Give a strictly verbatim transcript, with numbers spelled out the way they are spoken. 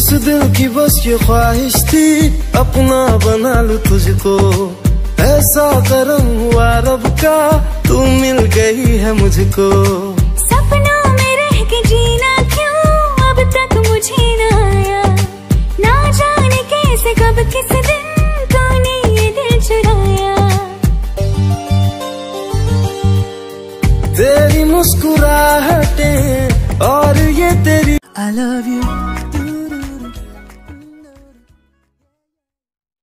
इस दिल की बस ये ख्वाहिश थी अपना बना लूं तुझको, ऐसा करम हुआ रब का तू मिल गई है मुझको। सपनों में रह के जीना क्यों अब तक मुझे ना आया, ना जाने कैसे कब किस दिन तूने ये दिल चुराया। तेरी मुस्कुराहटें और ये तेरी I love you